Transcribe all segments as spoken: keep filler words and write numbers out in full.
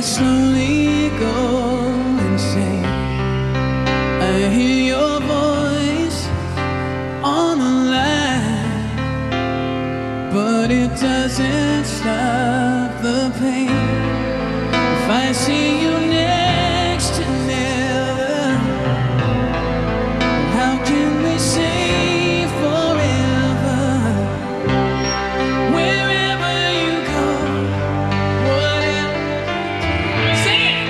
slowly go insane. I hear your voice on the line, but it doesn't stop the pain. If I see you next to never, how can we say forever? Wherever you go, whatever. Sing it!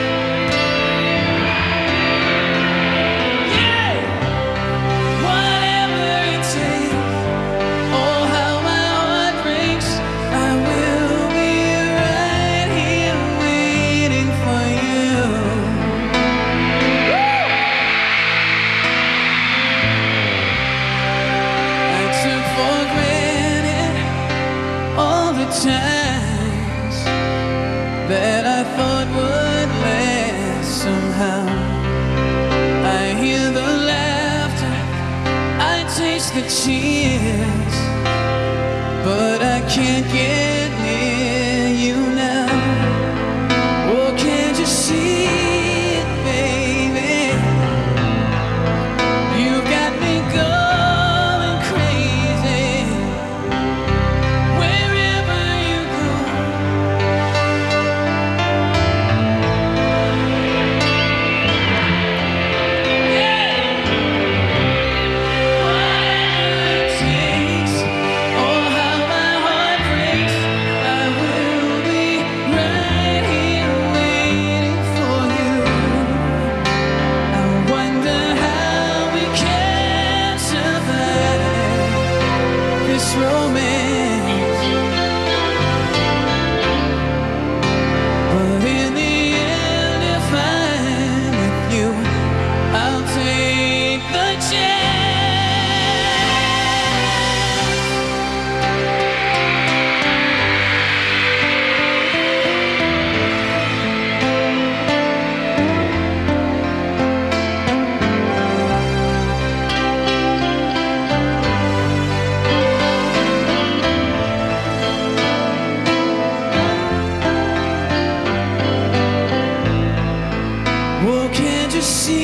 Yeah! Whatever it takes. Oh, how my heart breaks. I will be right here waiting for you. I took for granted all the times that I thought would last somehow. I hear the laughter, I taste the tears, but I can't get near you now. Oh, can't you see it, baby? You got me going crazy. Wherever you go, yeah. Whatever it takes. Oh, how my heart breaks. I will be right here waiting for you. I wonder how we can survive this romance. But in the end, if I'm with you, I'll take the chance. Oh, can't you see